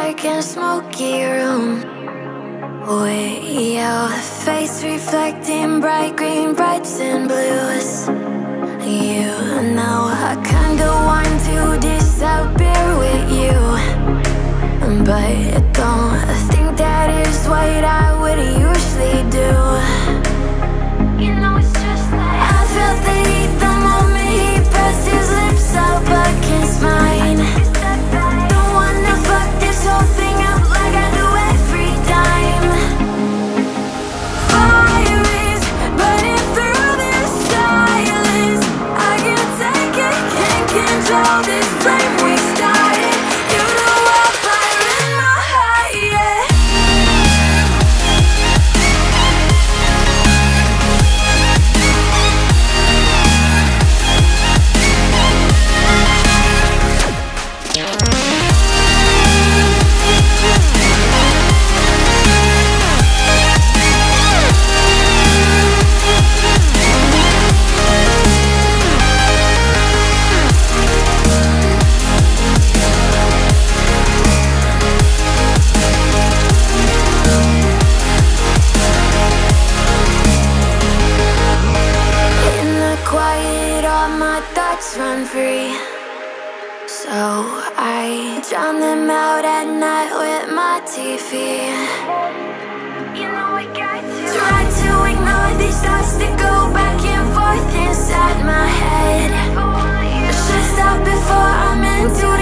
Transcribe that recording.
dark and smoky room, with your face reflecting bright green, brights and blues. You know I kinda want to disappear with you, but don't think that is what I would usually do. You know it's just like I felt the heat the moment he pressed his lips up against mine. Don't wanna fuck this whole thing up like I do every time. Fire is burning through this silence. I can't take it, can't control this flame we started. You the wildfire in my heart, yeah. Run free, so I drown them out at night with my TV. You know I got to try to ignore these thoughts that go back and forth inside my head. I should stop before I'm into